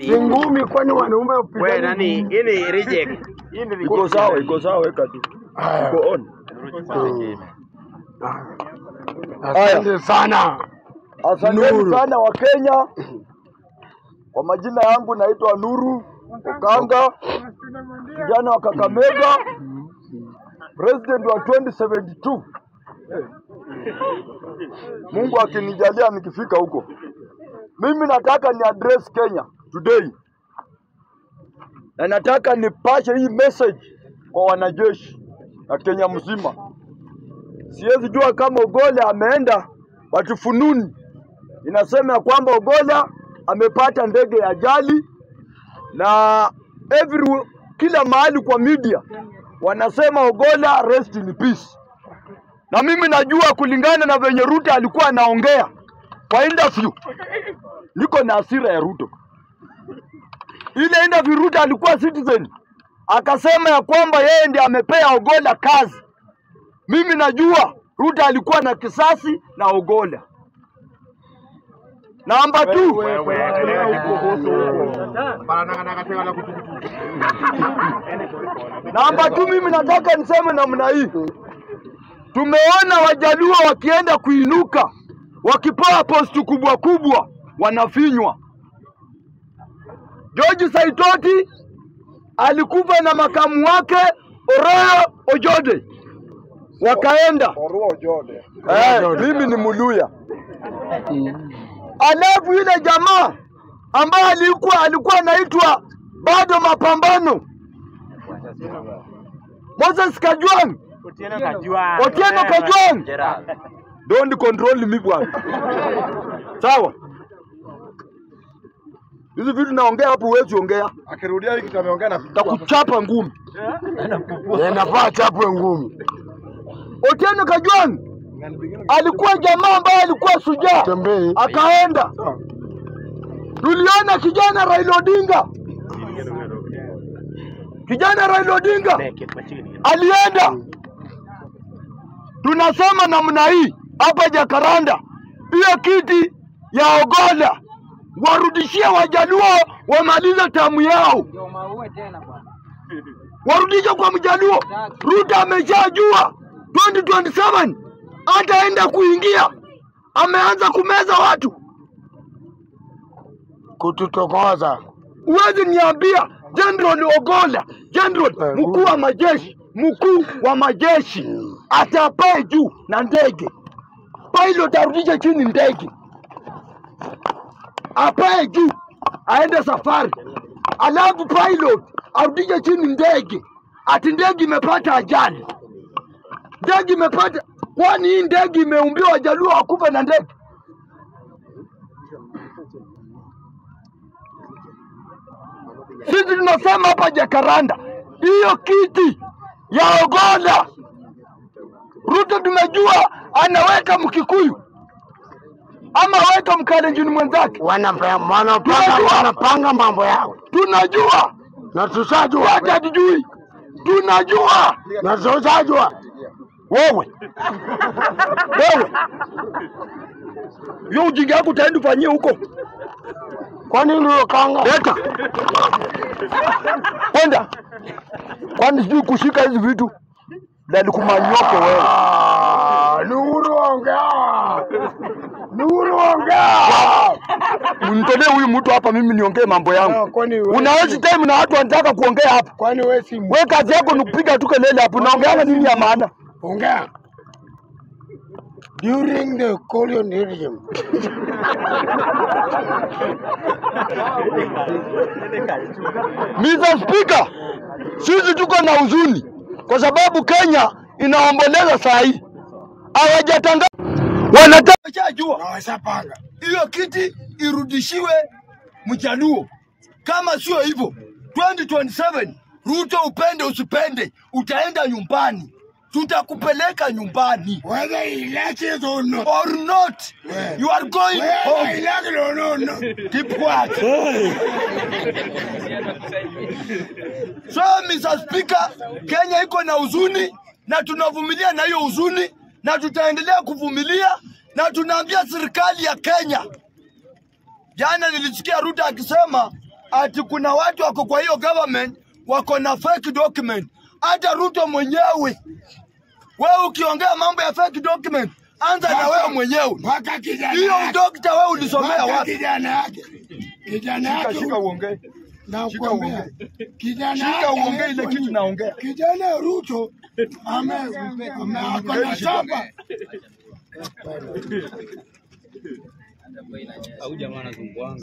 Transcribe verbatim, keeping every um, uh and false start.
ngumi kwani wanaume upigane. Wewe nani? Ini reject. Ini iko sawa, iko sawa weka tu. Iko on. Asante sana. Asante sana wa Kenya. Kwa majina yangu naitwa Nuru Okanga, kijana wa Kakamega, president wa twenty seventy-two. Mungu akinijalia nikifika huko. Mimi nataka ni address Kenya today. Na nataka nipashe hii message kwa wanajeshi na Kenya mzima. Siwezi jua kama Ogolla ameenda, watu fununi inasema kwamba Ogolla amepata ndege ya ajali, na every kila mahali kwa media wanasema Ogolla rest in peace. Na mimi najua kulingana na venye Ruto alikuwa anaongea kwa interview, niko na hasira ya Ruto. Ile interview Ruto alikuwa Citizen akasema ya kwamba yeye ndiye amepea Ogolla kazi. Mimi najua Ruto alikuwa na kisasi na Ogolla. Namba two, namba two, mimi nataka niseme namna hii. Tumeona Wajaluo wakienda kuinuka, wakipewa posti kubwa kubwa, wanafinywa. George Saitoti alikufa na makamu wake Oroyo Ojode, wakaenda Oroyo Ojode. Eh, mimi ni Muluya. Alafu ile jamaa ambaye alikuwa alikuwa anaitwa bado mapambano, Moses Kajwang, Otieno Kajwang. Otieno Kajwang. Don't control me bwana. Sawa? Hizi vitu naongea hapo huwezi ongea. Akirudia hiki tumeongea na takuchapa ngumi. Nafaa chapwe ngumi. Otieno Kajwang alikuwa jamaa ambaye alikuwa shujaa, akaenda. Tuliona kijana Raila Odinga, kijana Raila Odinga alienda. Tunasema namna hii hapa Jakaranda, hiyo kiti ya Ogolla warudishie Wajaluo wamalize tamu yao, warudishe kwa Mjaluo. Ruto ameshajua twenty twenty-seven ataenda kuingia, ameanza kumeza watu, kututokoza. Uwezi niambia General Ogolla, General mkuu wa majeshi, mkuu wa majeshi atapae juu na ndege, pilot arudishe chini ndege, apae juu aende safari, alafu pilot arudishe chini ndege, ati ndege imepata ajali, ndege imepata. Kwani hii ndege imeumbiwa Wajaluo wakufa na ndege? Sisi tunasema hapa Jakaranda, hiyo kiti ya Ogolla Ruto tumejua anaweka Mkikuyu ama weka Mkalenjin mwenzake, Wanapanga wanapanga mambo yao. Tunajua Na tusajua. hata tujui. Tunajua Na tusajua. wewe. Wewe. Yo ujinga yako utaenda ufanyie huko. Kwani ndio kanga? Leta. Kwenda. Kwani sijui kushika hizi vitu. Ndio kumanyoko wewe. Ah, Nuru ongea. Nuru ongea. Mnitolee huyu mtu hapa mimi niongee mambo yangu. Unaweza time na watu wanataka kuongea hapa. Kwani wewe si wewe kazi yako ni kupiga tu kelele hapo, naongeana nini ya maana? ongea? During the colonialism. Mister Speaker, sisi tuko na huzuni kwa sababu Kenya inaomboleza saa hii. Hawajatangaza, wanataka jua Na washapanga. hiyo kiti irudishiwe Mjaluo. Kama sio hivyo twenty twenty-seven Ruto upende usipende utaenda nyumbani. Tutakupeleka nyumbani. Whether he likes it or not. Or not. Yeah. You are going Whether home. he likes it or not. No. Keep quiet. So Mister Speaker, Kenya iko na huzuni na tunavumilia na hiyo huzuni na tutaendelea kuvumilia na tunaambia serikali ya Kenya. Jana nilisikia Ruto akisema ati kuna watu wako kwa hiyo government wako na fake document. Hata Ruto mwenyewe, wewe ukiongea mambo ya fake document, anza na wewe mwenyewe. Mpaka kijana Hiyo yake. dokta wewe ulisomea Mpaka wapi? kijana yake. Kijana Shika yake. shika uongee. Na Shika kuambia. uongee. Kijana Shika yake uongee ile anaitwa kitu nini? naongea. Kijana Ruto ame ame akona shamba. au jamaa anazunguanga